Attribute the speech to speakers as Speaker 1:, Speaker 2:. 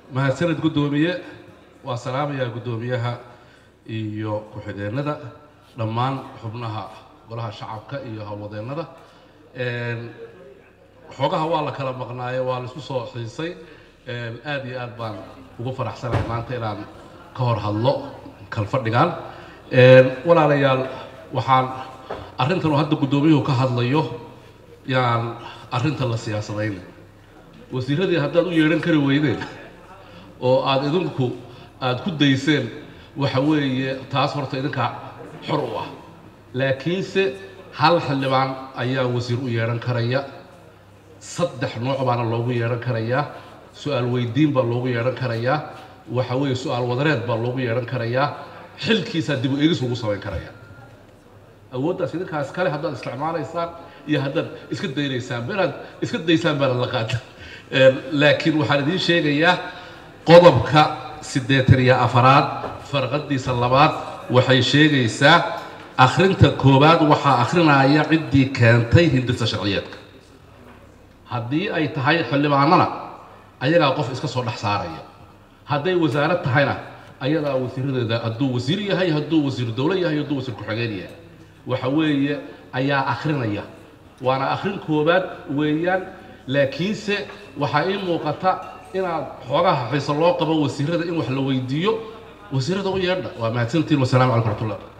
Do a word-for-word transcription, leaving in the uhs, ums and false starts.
Speaker 1: mahadsanid gudoomiye waa salaamaya gudoomiyaha iyo ku-xigeenada dhammaan xubnaha golaha shacabka iyo hawlwadeennada een xogaha waa la kala maqnaayo waa la isku soo xiisay een aad iyo aad baan ugu faraxsanahay maanta inaan ka hor hadlo kalfadhigan een walaalayaal waxaan arrintan oo hadda gudoomiyuhu ka hadlayo yaan arrinta la siyaasadayn wasiiradii haddaad u yeeran kari weydeen oo aad idinku aad ku dayseen waxa weeye taas horta idinka xor u ah laakiinse hal xildhibaan ayaa wasiir u yeeran karaya saddex nooc baana loogu yeeran karayaa su'aal weydiin baa loogu yeeran karayaa waxa weeye su'aal wadareed baa loogu yeeran karayaa xilkiisa dib u eegis ugu samayn karaya awooddaas idinkaas kale haddaad isticmaalaysaan iyo haddaad iska daynaysaan beeraad iska daysaan baana la qaata laakiin waxaan idiin sheegayaa qodobka siddeetan iyo afaraad farqadiisa labaad waxay sheegaysaa akhrinta koowaad waxaa akhrinaya ciddii keentay hindisa sharciyeedka haddii ay tahay xildhibaanana ayagaa qof iska soo dhex saaraya hadday wasaarad tahayna ayadaa wasiiradeeda hadduu wasiir yahay hadduu wasiir dowlo yahay hadduu wasiir ku-xigeen yahay waxa weeye ayaa akhrinaya waana akhrin koowaad weeyaan laakiinse waxaa ii muuqata inaad xoogaha xiiso loo qabo wasiirada in wax la weydiiyo wasiirada u yeedha waa mahadsantiin wasalaamu calaykum waraxmatullahi